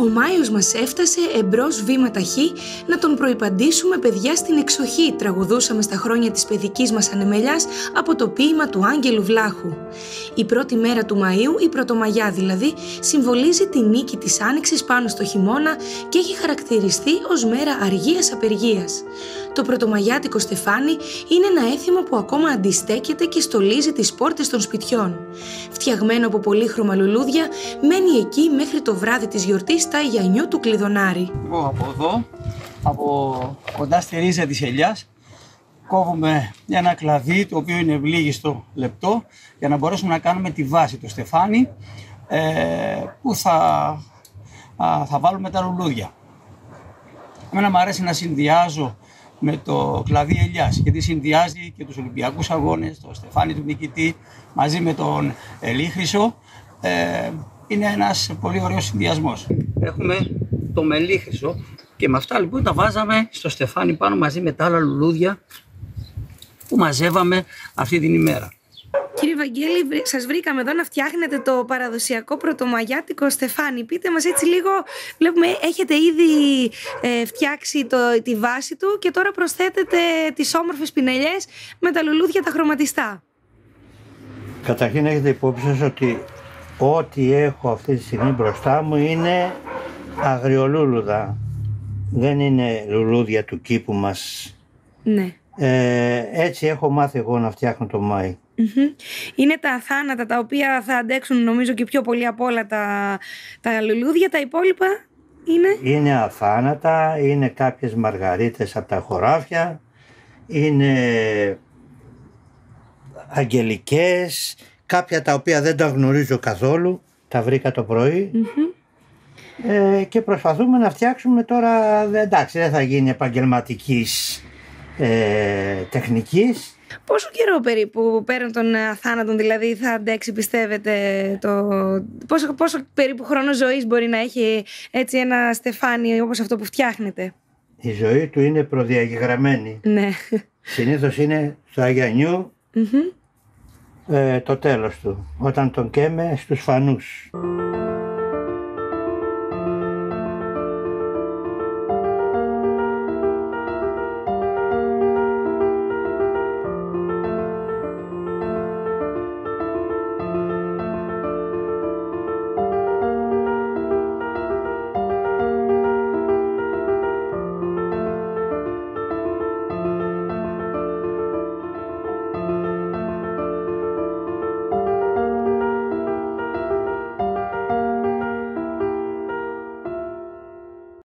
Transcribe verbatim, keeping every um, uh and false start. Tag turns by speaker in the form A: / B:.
A: Ο Μάιος μας έφτασε εμπρός βήμα ταχύ να τον προϋπαντήσουμε παιδιά στην εξοχή, τραγουδούσαμε στα χρόνια της παιδικής μας ανεμελιάς από το ποίημα του Άγγελου Βλάχου. Η πρώτη μέρα του Μαΐου, η Πρωτομαγιά δηλαδή, συμβολίζει τη νίκη της άνοιξης πάνω στο χειμώνα και έχει χαρακτηριστεί ως μέρα αργίας απεργίας. Το πρωτομαγιάτικο στεφάνι είναι ένα έθιμο που ακόμα αντιστέκεται και στολίζει τις πόρτες των σπιτιών. Φτιαγμένο από πολύχρωμα λουλούδια, μένει εκεί μέχρι το βράδυ της γιορτής τα Αγιανιού του Κλειδονάρη.
B: Εγώ από εδώ, από κοντά στη ρίζα της ελιάς, κόβουμε ένα κλαδί το οποίο είναι ευλίγιστο λεπτό για να μπορέσουμε να κάνουμε τη βάση, το στεφάνι, ε, που θα, α, θα βάλουμε τα λουλούδια. Εμένα μου αρέσει να συνδυάζω με το κλαδί ελιάς, γιατί συνδυάζει και τους Ολυμπιακούς Αγώνες, το στεφάνι του νικητή μαζί με τον ελίχρυσο. Ε, είναι ένας πολύ ωραίος συνδυασμός. Έχουμε το μελίχρυσο και με αυτά λοιπόν τα βάζαμε στο στεφάνι πάνω μαζί με τα άλλα λουλούδια που μαζεύαμε αυτή την ημέρα.
A: Κύριε Βαγγέλη, σας βρήκαμε εδώ να φτιάχνετε το παραδοσιακό πρωτομαγιάτικο στεφάνι. Πείτε μας έτσι λίγο, βλέπουμε έχετε ήδη ε, φτιάξει το, τη βάση του και τώρα προσθέτετε τις όμορφες πινελιές με τα λουλούδια τα χρωματιστά.
C: Καταρχήν έχετε υπόψη σας ότι ό,τι έχω αυτή τη στιγμή μπροστά μου είναι αγριολούλουδα. Δεν είναι λουλούδια του κήπου μας.
A: Ναι.
C: Ε, έτσι έχω μάθει εγώ να φτιάχνω το Μάη.
A: Mm-hmm. Είναι τα αθάνατα τα οποία θα αντέξουν νομίζω και πιο πολύ από όλα τα, τα λουλούδια. Τα υπόλοιπα είναι...
C: Είναι αθάνατα, είναι κάποιες μαργαρίτες από τα χωράφια, είναι αγγελικές, κάποια τα οποία δεν τα γνωρίζω καθόλου, τα βρήκα το πρωί. Mm-hmm. ε, και προσπαθούμε να φτιάξουμε τώρα, εντάξει δεν θα γίνει επαγγελματικής ε, τεχνικής.
A: Πόσο καιρό περίπου πέραν των αθάνατων δηλαδή θα αντέξει πιστεύετε το... Πόσο, πόσο περίπου χρόνο ζωής μπορεί να έχει έτσι ένα στεφάνι όπως αυτό που φτιάχνετε?
C: Η ζωή του είναι προδιαγεγραμμένη.
A: Ναι.
C: Συνήθως είναι στο Αγιανιού mm-hmm. ε, το τέλος του, όταν τον καίμε στους φανούς.